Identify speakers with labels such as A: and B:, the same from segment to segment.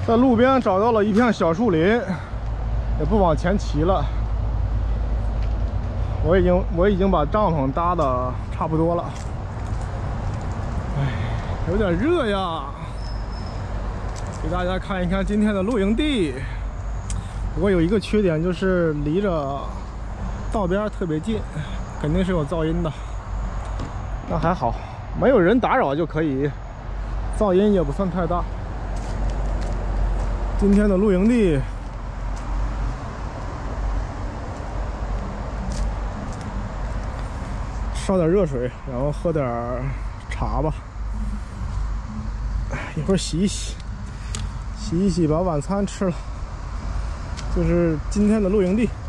A: 在路边找到了一片小树林，也不往前骑了。我已经把帐篷搭的差不多了。哎，有点热呀。给大家看一看今天的露营地。不过有一个缺点，就是离着道边特别近，肯定是有噪音的。那还好，没有人打扰就可以，噪音也不算太大。今天的露营地烧点热水，然后喝点茶吧。一会儿洗一洗，把晚餐吃了。就是今天的露营地。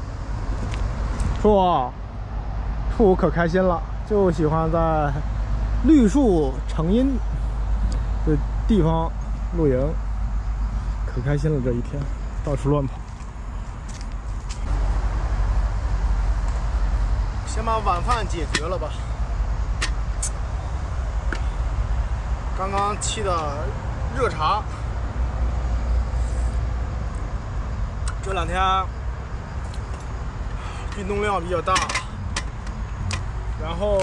A: 兔可开心了，就喜欢在绿树成荫的地方露营，可开心了。这一天到处乱跑。先把晚饭解决了吧。刚刚沏的热茶，这两天运动量比较大，然后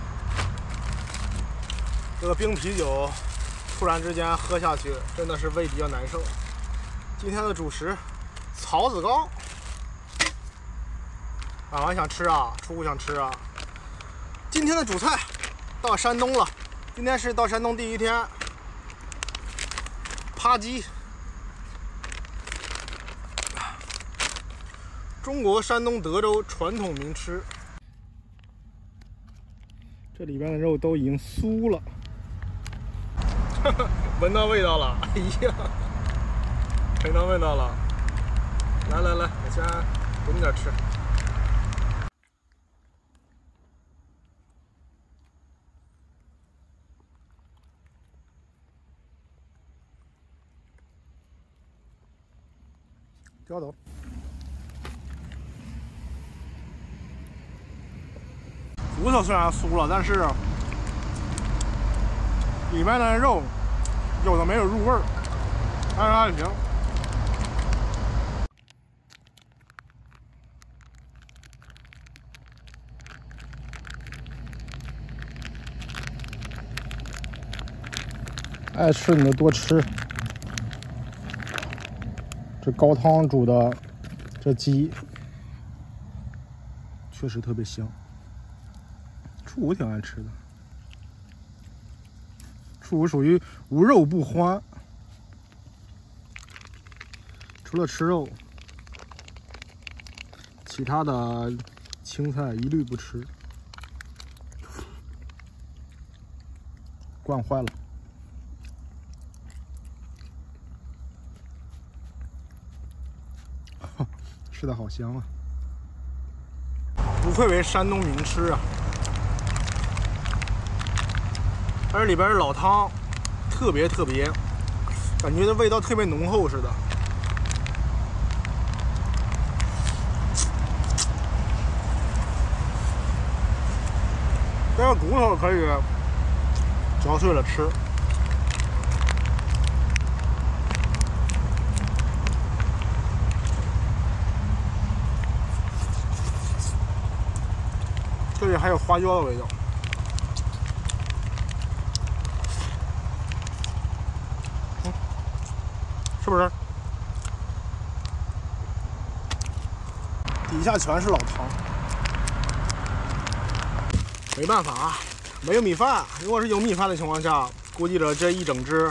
A: 这个冰啤酒突然之间喝下去，真的是胃比较难受。今天的主食草子糕，我想吃啊，初步想吃啊。今天的主菜到山东了，今天是到山东第一天，扒鸡。中国山东德州传统名吃，这里边的肉都已经酥了，闻到味道了，哎呀，闻到味道了，来，我先给你点吃。掉头。骨头虽然酥了，但是里面的肉有的没有入味儿，但是还行。爱吃你就多吃。这高汤煮的这鸡确实特别香。初五挺爱吃的，初五属于无肉不欢，除了吃肉，其他的青菜一律不吃，惯坏了。吃的好香啊！不愧为山东名吃啊！而里边的老汤特别，感觉这味道特别浓厚似的。这个骨头可以嚼碎了吃。这里还有花椒的味道。是不是？底下全是老汤，没办法啊，没有米饭。如果是有米饭的情况下，估计着这一整只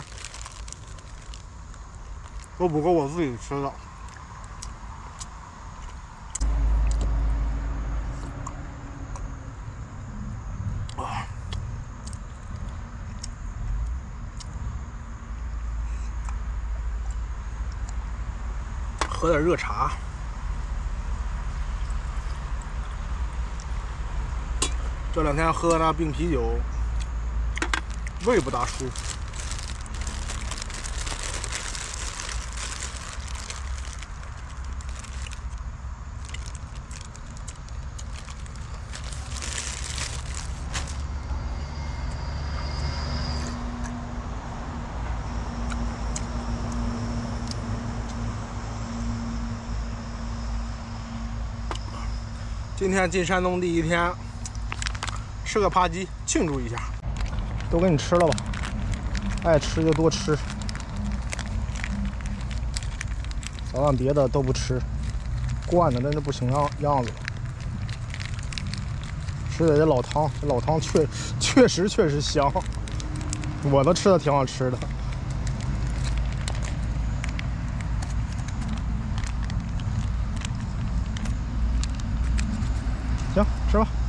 A: 都不够我自己吃的。喝点热茶，这两天喝那冰啤酒，胃不大舒服。 今天进山东第一天，吃个扒鸡庆祝一下。都给你吃了吧，爱吃就多吃。咱们别的都不吃，惯的真是不行样子了。吃点这老汤，这老汤确实香，我都吃的挺好吃的。行，吃吧。